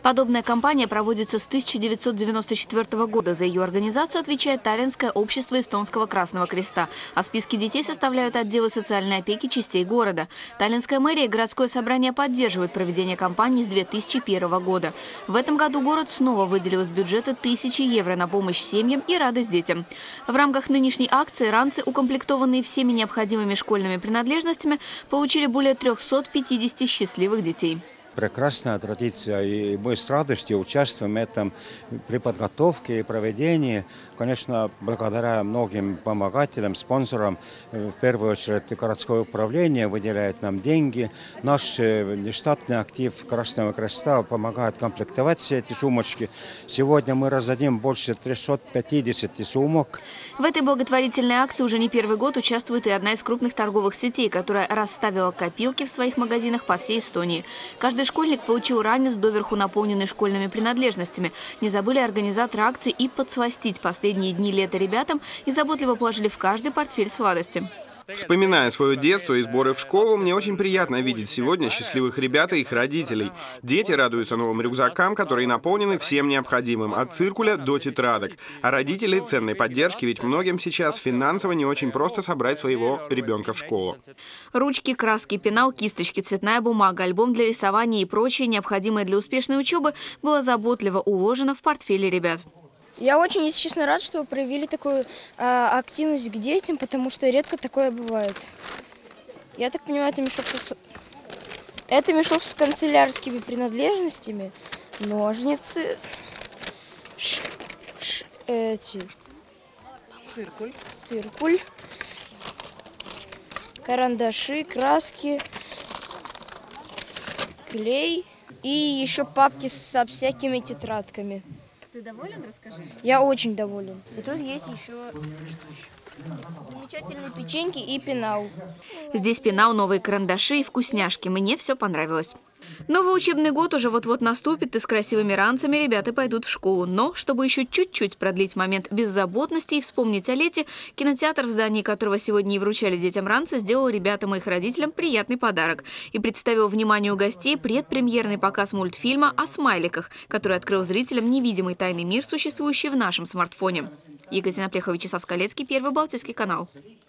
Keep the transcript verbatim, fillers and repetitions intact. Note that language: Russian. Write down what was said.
Подобная кампания проводится с тысяча девятьсот девяносто четвёртого года. За ее организацию отвечает Таллинское общество Эстонского Красного Креста. А списки детей составляют отделы социальной опеки частей города. Таллинская мэрия и городское собрание поддерживают проведение кампании с две тысячи первого года. В этом году город снова выделил из бюджета тысячи евро на помощь семьям и радость детям. В рамках нынешней акции ранцы, укомплектованные всеми необходимыми школьными принадлежностями, получили более трёхсот пятидесяти счастливых детей. Прекрасная традиция, и мы с радостью участвуем в этом при подготовке и проведении. Конечно, благодаря многим помогателям, спонсорам, в первую очередь городское управление выделяет нам деньги. Наш нештатный актив Красного Креста помогает комплектовать все эти сумочки. Сегодня мы раздадим больше трёхсот пятидесяти сумок. В этой благотворительной акции уже не первый год участвует и одна из крупных торговых сетей, которая расставила копилки в своих магазинах по всей Эстонии. Каждый школьник получил ранец, доверху наполненный школьными принадлежностями. Не забыли организаторы акции и подсластить последние дни лета ребятам и заботливо положили в каждый портфель сладости. Вспоминая свое детство и сборы в школу, мне очень приятно видеть сегодня счастливых ребят и их родителей. Дети радуются новым рюкзакам, которые наполнены всем необходимым, от циркуля до тетрадок. А родители – ценной поддержки, ведь многим сейчас финансово не очень просто собрать своего ребенка в школу. Ручки, краски, пенал, кисточки, цветная бумага, альбом для рисования и прочее, необходимое для успешной учебы, было заботливо уложено в портфели ребят. Я очень, если честно, рад, что проявили такую а, активность к детям, потому что редко такое бывает. Я так понимаю, это мешок с, это мешок с канцелярскими принадлежностями, ножницы, ш... Ш... эти... циркуль. циркуль, карандаши, краски, клей и еще папки со всякими тетрадками. Ты доволен? Расскажи. Я очень доволен. И тут есть еще замечательные печеньки и пенал. Здесь пенал, новые карандаши и вкусняшки. Мне все понравилось. Новый учебный год уже вот-вот наступит, и с красивыми ранцами ребята пойдут в школу. Но, чтобы еще чуть-чуть продлить момент беззаботности и вспомнить о лете, кинотеатр, в здании которого сегодня и вручали детям ранцы, сделал ребятам и их родителям приятный подарок. И представил вниманию гостей предпремьерный показ мультфильма о смайликах, который открыл зрителям невидимый тайный мир, существующий в нашем смартфоне. Екатерина Плехова, Вячеслав Скалецкий, Первый Балтийский канал.